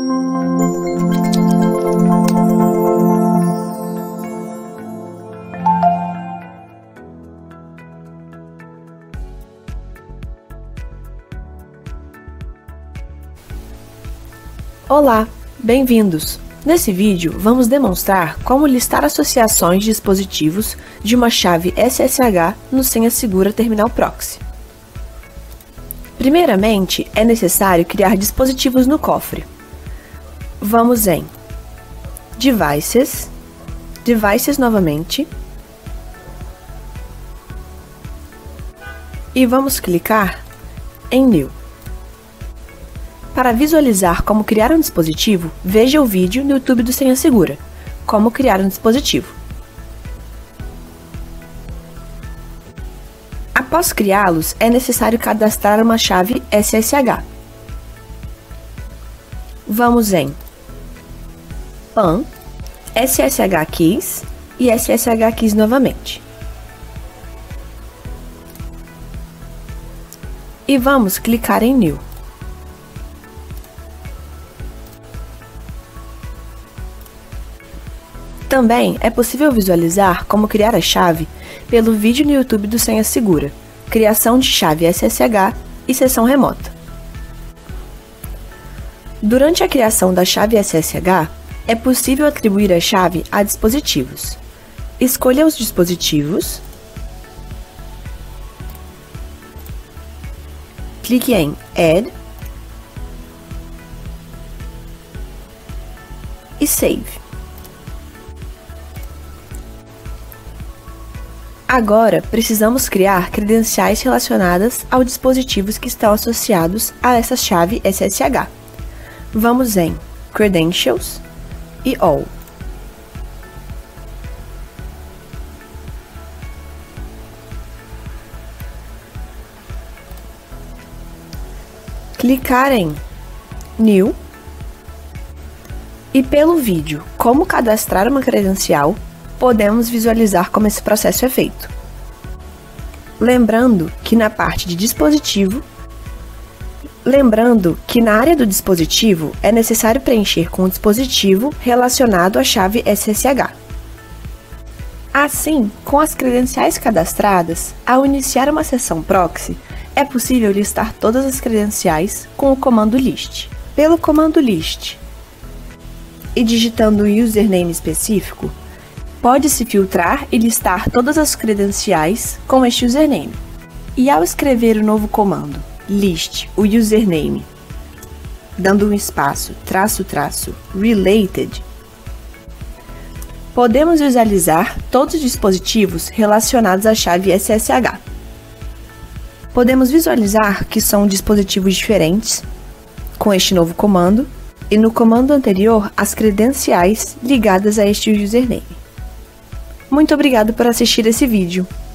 Olá, bem-vindos! Nesse vídeo, vamos demonstrar como listar associações de dispositivos de uma chave SSH no Senha Segura Terminal Proxy. Primeiramente, é necessário criar dispositivos no cofre. Vamos em Devices, Devices novamente, e vamos clicar em New. Para visualizar como criar um dispositivo, veja o vídeo no YouTube do Senha Segura, Como criar um dispositivo. Após criá-los, é necessário cadastrar uma chave SSH. Vamos em PAN, SSH Keys e SSH Keys novamente. E vamos clicar em New. Também é possível visualizar como criar a chave pelo vídeo no YouTube do Senha Segura, Criação de chave SSH e sessão remota. Durante a criação da chave SSH, é possível atribuir a chave a dispositivos. Escolha os dispositivos, clique em Add e Save. Agora, precisamos criar credenciais relacionadas aos dispositivos que estão associados a essa chave SSH. Vamos em Credentials e All. Clicar em New e pelo vídeo Como cadastrar uma credencial, podemos visualizar como esse processo é feito. Lembrando que na área do dispositivo é necessário preencher com o dispositivo relacionado à chave SSH. Assim, com as credenciais cadastradas, ao iniciar uma sessão proxy, é possível listar todas as credenciais com o comando list. Pelo comando list e digitando um username específico, pode-se filtrar e listar todas as credenciais com este username. E ao escrever o novo comando, list o username, dando um espaço, related, podemos visualizar todos os dispositivos relacionados à chave SSH. Podemos visualizar que são dispositivos diferentes com este novo comando e no comando anterior as credenciais ligadas a este username. Muito obrigado por assistir esse vídeo.